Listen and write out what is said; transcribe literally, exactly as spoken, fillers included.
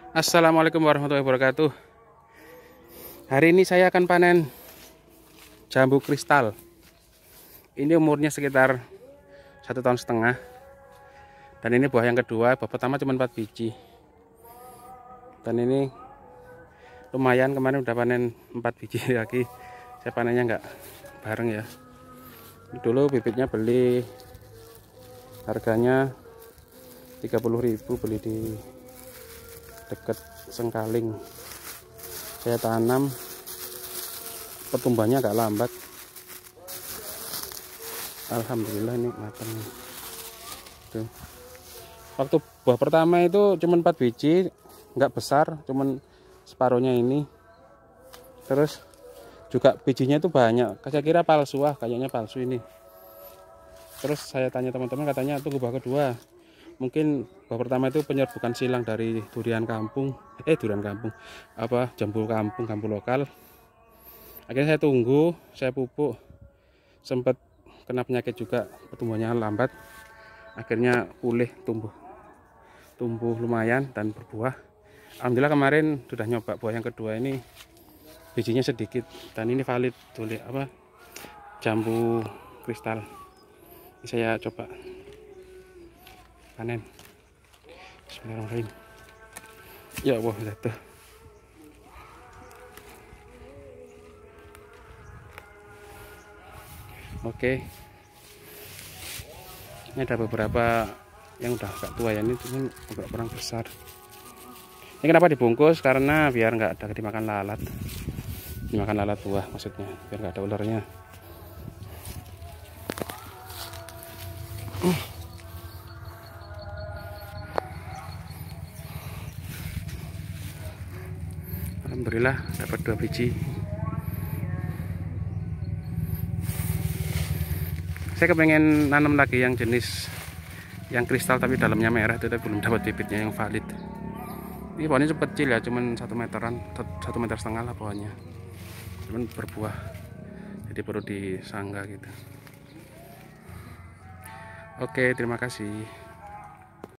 Assalamualaikum warahmatullahi wabarakatuh. Hari ini saya akan panen jambu kristal. Ini umurnya sekitar satu tahun setengah. Dan ini buah yang kedua. Buah pertama cuma empat biji. Dan ini lumayan, kemarin udah panen empat biji lagi. Saya panennya nggak bareng ya. Dulu bibitnya beli harganya tiga puluh ribu, beli di dekat Sengkaling. Saya tanam, pertumbuhannya agak lambat. Alhamdulillah ini matang. Tuh. Waktu buah pertama itu cuma empat biji, nggak besar, cuman separuhnya ini. Terus juga bijinya itu banyak. Saya kira palsu, ah kayaknya palsu ini. Terus saya tanya teman-teman, katanya tunggu buah kedua. Mungkin buah pertama itu penyerbukan silang dari durian kampung, eh durian kampung, apa jambu kampung, jambu lokal. Akhirnya saya tunggu, saya pupuk, sempat kena penyakit juga, pertumbuhannya lambat. Akhirnya pulih, tumbuh, tumbuh lumayan dan berbuah. Alhamdulillah kemarin sudah nyoba buah yang kedua ini, bijinya sedikit dan ini valid, tulis apa jambu kristal. Ini saya coba panen. Bismillahirrahmanirrahim. Ya Allah, jatuh. Oke. Ini ada beberapa yang udah agak tua ya, ini cuma agak kurang besar. Ini kenapa dibungkus? Karena biar nggak ada dimakan lalat. Dimakan lalat buah maksudnya, biar nggak ada ularnya. Uh. Alhamdulillah dapat dua biji. Saya kepengen nanam lagi yang jenis yang kristal tapi dalamnya merah itu, tapi belum dapat bibitnya yang valid. Ini pohonnya cukup kecil ya, cuman satu meteran, satu meter setengah lah pohonnya. Cuman berbuah, jadi perlu disangga gitu. Oke, terima kasih.